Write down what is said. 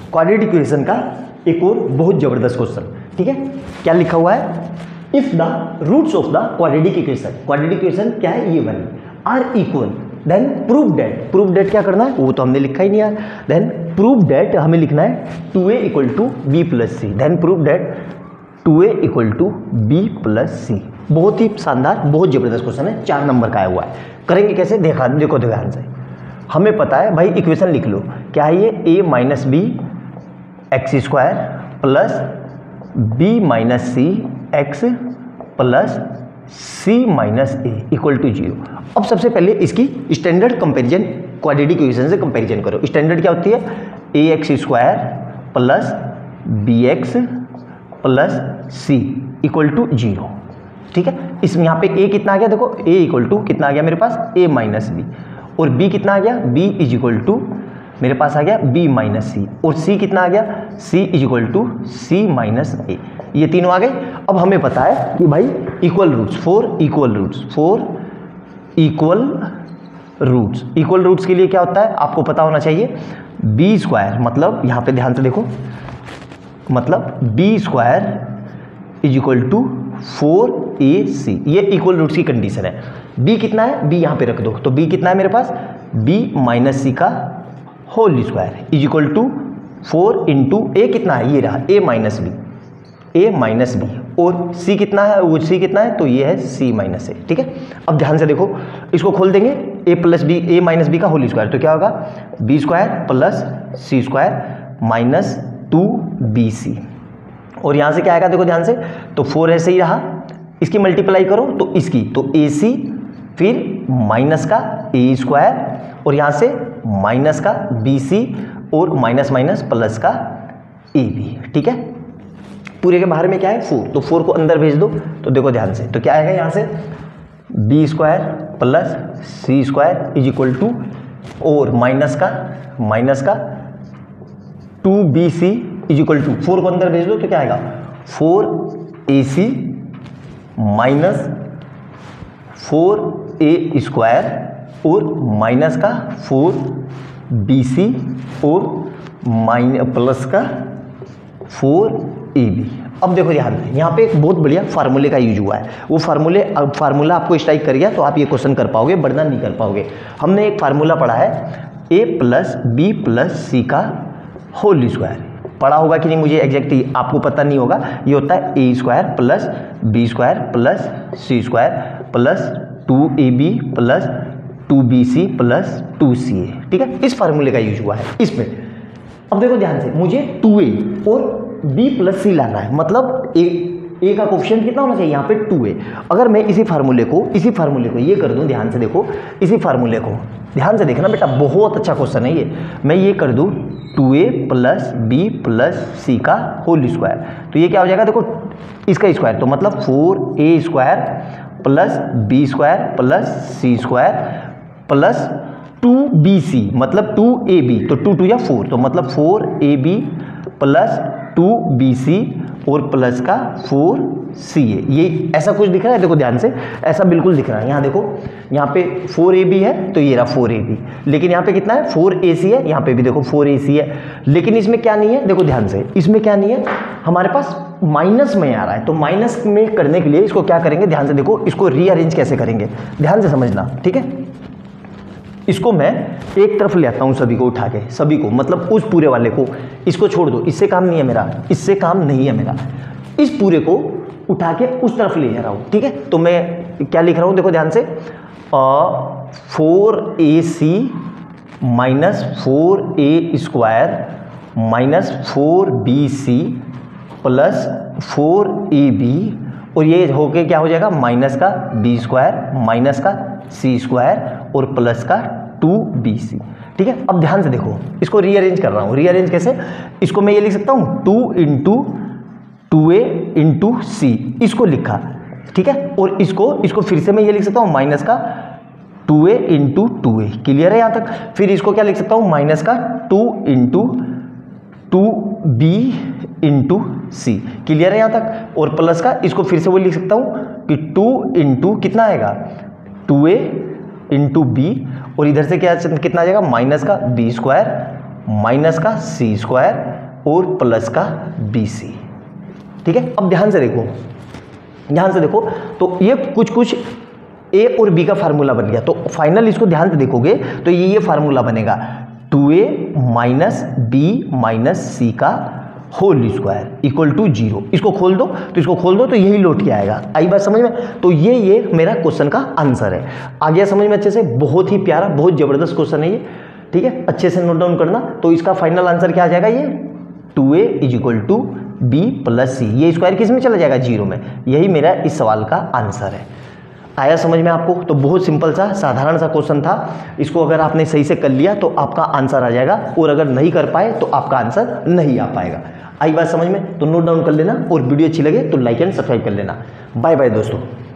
Quadratic equation का एक और बहुत जबरदस्त क्वेश्चन, ठीक है। क्या लिखा हुआ है, if the roots of the quadratic equation क्या है, ये वाली are equal then prove that क्या करना है वो तो हमने लिखा ही नहीं है। देन प्रूव डेट हमें लिखना है 2a equal to B plus C. Then prove that 2a equal to B plus C. बहुत ही शानदार, बहुत जबरदस्त क्वेश्चन है, 4 नंबर का आया हुआ है। करेंगे कैसे, देखो ध्यान से। हमें पता है भाई, इक्वेशन लिख लो, क्या है ये, a minus B X square plus B minus C X plus C minus A equal to 0। अब सबसे पहले इसकी स्टैंडर्ड कंपैरिजन क्वाड्रेटिक इक्वेशन से कंपैरिजन करो। स्टैंडर्ड क्या होती है, A X square plus B X plus C equal to 0, ठीक है। इसमें यहाँ पे ए कितना आ गया, देखो ए इक्वल टू कितना आ गया मेरे पास, ए माइनस बी, और बी कितना आ गया, बी इज इक्वल टू मेरे पास आ गया बी माइनस सी, और सी कितना आ गया, C is equal to C minus A. ये तीनों आ गए। अब हमें पता है कि भाई इक्वल रूट्स के लिए क्या होता है आपको पता होना चाहिए, बी स्क्वायर, मतलब यहाँ पे ध्यान से देखो, मतलब B square is equal to 4ac। ये इक्वल रूट्स की कंडीशन है। बी कितना है, बी यहाँ पे रख दो, तो बी कितना है मेरे पास, बी माइनस सी का whole square is equal to 4 into A कितना है, ये रहा ए माइनस बी, और सी कितना है, वो सी कितना है, तो ये है सी माइनस ए, ठीक है। अब ध्यान से देखो, इसको खोल देंगे, A plus B, A minus B का होल स्क्वायर, तो क्या होगा, B square plus C square minus 2bc, और यहाँ से क्या आएगा, देखो ध्यान से, तो 4 ऐसे ही रहा, इसकी मल्टीप्लाई करो तो इसकी, तो ac फिर माइनस का ए स्क्वायर, और यहाँ से माइनस का bc, और माइनस माइनस प्लस का ab, ठीक है। पूरे के बाहर में क्या है 4, तो 4 को अंदर भेज दो, तो देखो ध्यान से, तो क्या आएगा यहाँ से, B square plus C square is equal to, और माइनस का 2bc इज इक्वल टू, 4 को अंदर भेज दो तो क्या आएगा, 4ac माइनस 4a स्क्वायर, और माइनस का 4bc, और प्लस का 4ab। अब देखो ध्यान से, यहाँ पे एक बहुत बढ़िया फार्मूले का यूज हुआ है। वो फार्मूला आपको स्ट्राइक कर गया तो आप ये क्वेश्चन कर पाओगे, वरना नहीं कर पाओगे। हमने एक फार्मूला पढ़ा है, a plus B plus C का होल स्क्वायर। पढ़ा होगा कि नहीं मुझे एग्जैक्टली आपको पता नहीं होगा। ये होता है A square plus B square plus C square plus 2ab plus 2bc plus 2ca, ठीक है। इस फार्मूले का यूज हुआ है इसमें। अब देखो ध्यान से, मुझे 2a और b प्लस सी लाना है, मतलब a का कोफिशिएंट कितना होना चाहिए यहाँ पे 2a। अगर मैं इसी फार्मूले को ये कर दूं, ध्यान से देखो, इसी फार्मूले को ध्यान से देखना बेटा, बहुत अच्छा क्वेश्चन है ये। मैं ये कर दूं 2a plus B plus C का होल स्क्वायर, तो ये क्या हो जाएगा, देखो इसका स्क्वायर, तो मतलब 4a square plus B square plus C square plus 2bc, मतलब 2ab, तो 2 2 या 4, तो मतलब 4ab प्लस 2bc और प्लस का 4ca। ये ऐसा कुछ दिख रहा है, देखो ध्यान से, ऐसा बिल्कुल दिख रहा है। यहाँ देखो, यहाँ पे 4ab है तो ये रहा 4ab, लेकिन यहाँ पे कितना है 4ac है, यहाँ पे भी देखो 4ac है, लेकिन इसमें क्या नहीं है, देखो ध्यान से, इसमें क्या नहीं है, हमारे पास माइनस में आ रहा है। तो माइनस में करने के लिए इसको क्या करेंगे, ध्यान से देखो, इसको रीअरेंज कैसे करेंगे, ध्यान से समझना, ठीक है। इसको मैं एक तरफ ले आता हूं, सभी को उठा के, सभी को, मतलब उस पूरे वाले को, इसको छोड़ दो, इससे काम नहीं है मेरा, इससे काम नहीं है मेरा। इस पूरे को उठा के उस तरफ ले जा रहा हूं, ठीक है। तो मैं क्या लिख रहा हूं, देखो ध्यान से, 4ac minus 4a square minus 4bc plus 4ab, और ये होके क्या हो जाएगा, माइनस का बी स्क्वायर माइनस का सी स्क्वायर और प्लस का 2bc, ठीक है। अब ध्यान से देखो, इसको रीअरेंज कर रहा हूँ। रीअरेंज कैसे, इसको मैं ये लिख सकता हूँ 2 इंटू 2a इंटू सी, इसको लिखा, ठीक है। और इसको फिर से मैं ये लिख सकता हूँ माइनस का 2a इंटू 2a, क्लियर है यहाँ तक। फिर इसको क्या लिख सकता हूँ, माइनस का 2 इंटू 2b इंटू सी, क्लियर है यहाँ तक। और प्लस का, इसको फिर से वो लिख सकता हूँ कि 2 इंटू कितना आएगा 2a इंटू बी, और इधर से क्या कितना आ जाएगा, माइनस का बी स्क्वायर माइनस का सी स्क्वायर और प्लस का बी सी। ठीक है, अब ध्यान से देखो, ध्यान से देखो, तो ये कुछ ए और बी का फार्मूला बन गया। तो फाइनल इसको ध्यान से देखोगे तो ये फार्मूला बनेगा 2a minus B minus C का होल स्क्वायर इक्वल टू 0। इसको खोल दो, तो इसको खोल दो तो यही लौट के आएगा। आई बात समझ में? तो ये मेरा क्वेश्चन का आंसर है। आ गया समझ में अच्छे से? बहुत ही प्यारा, बहुत जबरदस्त क्वेश्चन है ये। ठीक है, अच्छे से नोट डाउन करना। तो इसका फाइनल आंसर क्या आ जाएगा? ये 2a is equal to B plus C. ये स्क्वायर किस में चला जाएगा? 0 में। यही मेरा इस सवाल का आंसर है। आया समझ में आपको? तो बहुत सिंपल सा साधारण सा क्वेश्चन था। इसको अगर आपने सही से कर लिया तो आपका आंसर आ जाएगा, और अगर नहीं कर पाए तो आपका आंसर नहीं आ पाएगा। आई बात समझ में? तो नोट डाउन कर लेना, और वीडियो अच्छी लगे तो लाइक एंड सब्सक्राइब कर लेना। बाय बाय दोस्तों।